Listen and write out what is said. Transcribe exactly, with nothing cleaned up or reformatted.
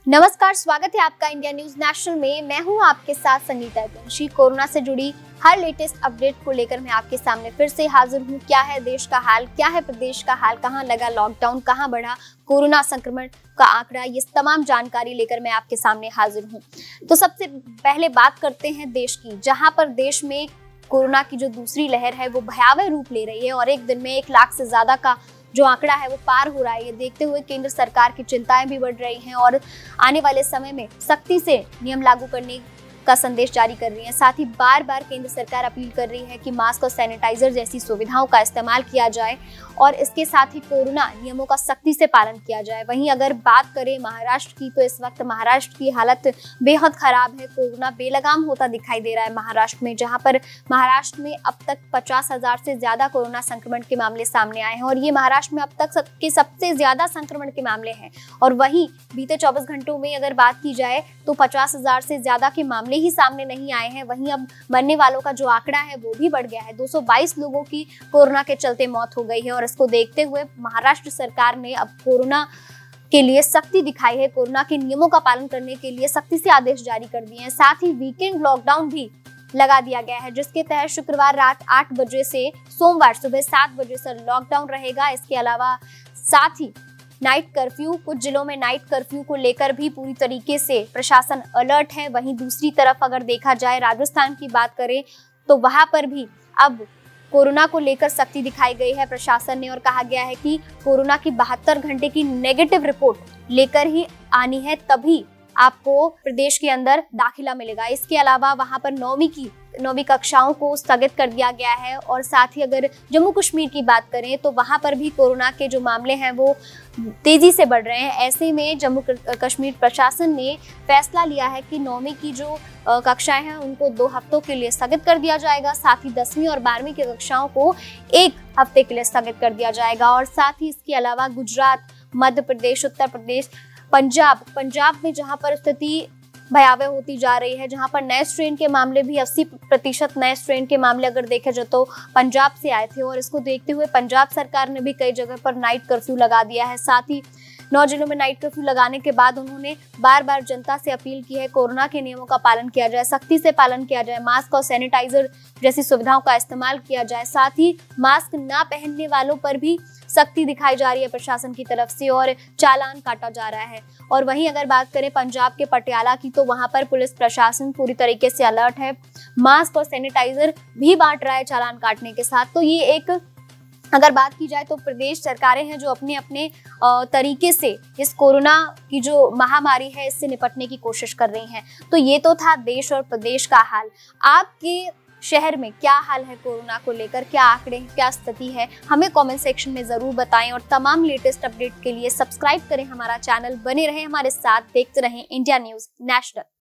नमस्कार, स्वागत है आपका इंडिया न्यूज नेशनल में। मैं हूं आपके साथ संगीता वंशी। कोरोना से जुड़ी हर लेटेस्ट अपडेट को लेकर मैं आपके सामने फिर से हाजिर हूं। क्या है देश का हाल, क्या है प्रदेश का हाल, कहां लगा लॉकडाउन, कहां बढ़ा कोरोना संक्रमण का आंकड़ा, ये तमाम जानकारी लेकर मैं आपके सामने हाजिर हूं। तो सबसे पहले बात करते हैं देश की, जहां पर देश में कोरोना की जो दूसरी लहर है वो भयावह रूप ले रही है और एक दिन में एक लाख से ज्यादा का जो आंकड़ा है वो पार हो रहा है। ये देखते हुए केंद्र सरकार की चिंताएं भी बढ़ रही हैं और आने वाले समय में सख्ती से नियम लागू करने का संदेश जारी कर रही है। साथ ही बार बार केंद्र सरकार अपील कर रही है कि मास्क और सैनिटाइजर जैसी सुविधाओं का इस्तेमाल किया जाए और इसके साथ ही कोरोना नियमों का सख्ती से पालन किया जाए। वहीं अगर बात करें महाराष्ट्र की, तो इस वक्त महाराष्ट्र की हालत बेहद खराब है। कोरोना बेलगाम होता दिखाई दे रहा है महाराष्ट्र में, जहां पर महाराष्ट्र में अब तक पचास हजार से ज्यादा कोरोना संक्रमण के मामले सामने आए हैं और ये महाराष्ट्र में अब तक के सबसे ज्यादा संक्रमण के मामले हैं। और वहीं बीते चौबीस घंटों में अगर बात की जाए तो पचास हजार से ज्यादा के मामले ही सामने नहीं आए हैं। वहीं अब मरने वालों का जो आंकड़ा है वो भी बढ़ गया है। दो सौ बाईस लोगों की कोरोना के चलते मौत हो गई है और इसको देखते हुए महाराष्ट्र सरकार ने अब कोरोना के लिए सख्ती दिखाई है। कोरोना के नियमों का पालन करने के लिए सख्ती से आदेश जारी कर दिए हैं। साथ ही वीकेंड लॉकडाउन भी लगा दिया गया है, जिसके तहत शुक्रवार रात आठ बजे से सोमवार सुबह सात बजे से लॉकडाउन रहेगा। इसके अलावा साथ ही नाइट कर्फ्यू, कुछ जिलों में नाइट कर्फ्यू को लेकर भी पूरी तरीके से प्रशासन अलर्ट है। वहीं दूसरी तरफ अगर देखा जाए राजस्थान की बात करें तो वहां पर भी अब कोरोना को लेकर सख्ती दिखाई गई है प्रशासन ने और कहा गया है कि कोरोना की बहत्तर घंटे की नेगेटिव रिपोर्ट लेकर ही आनी है, तभी आपको प्रदेश के अंदर दाखिला मिलेगा। इसके अलावा वहां पर नौवीं की नौवीं कक्षाओं को स्थगित कर दिया गया है। और साथ ही अगर जम्मू कश्मीर की बात करें तो वहां पर भी कोरोना के जो मामले हैं वो तेजी से बढ़ रहे हैं। ऐसे में जम्मू कश्मीर प्रशासन ने फैसला लिया है कि नौवीं की जो कक्षाएं हैं उनको दो हफ्तों के लिए स्थगित कर दिया जाएगा। साथ ही दसवीं और बारहवीं की कक्षाओं को एक हफ्ते के लिए स्थगित कर दिया जाएगा। और साथ ही इसके अलावा गुजरात, मध्य प्रदेश, उत्तर प्रदेश, पंजाब पंजाब में जहां पर स्थिति भयावह होती जा रही है, जहां पर नए स्ट्रेन के मामले भी अस्सी प्रतिशत नए स्ट्रेन के मामले अगर देखे जाए तो पंजाब से आए थे और इसको देखते हुए पंजाब सरकार ने भी कई जगह पर नाइट कर्फ्यू लगा दिया है। साथ ही नौ जिलों में नाइट कर्फ्यू लगाने के बाद उन्होंने बार बार जनता से अपील की है कोरोना के नियमों का पालन किया जाए, सख्ती से पालन किया जाए, मास्क और सैनिटाइजर जैसी सुविधाओं का इस्तेमाल किया जाए। साथ ही मास्क ना पहनने वालों पर भी सख्ती दिखाई जा रही है प्रशासन की तरफ से और चालान काटा जा रहा है। और वहीं अगर बात करें पंजाब के पटियाला की, तो वहां पर पुलिस प्रशासन पूरी तरीके से अलर्ट है, मास्क और सैनिटाइजर भी बांट रहा है चालान काटने के साथ। तो ये एक अगर बात की जाए तो प्रदेश सरकारें हैं जो अपने अपने तरीके से इस कोरोना की जो महामारी है इससे निपटने की कोशिश कर रही हैं। तो ये तो था देश और प्रदेश का हाल। आपके शहर में क्या हाल है कोरोना को लेकर, क्या आंकड़े, क्या स्थिति है, हमें कमेंट सेक्शन में जरूर बताएं। और तमाम लेटेस्ट अपडेट के लिए सब्सक्राइब करें हमारा चैनल, बने रहें हमारे साथ, देखते रहें इंडिया न्यूज नेशनल।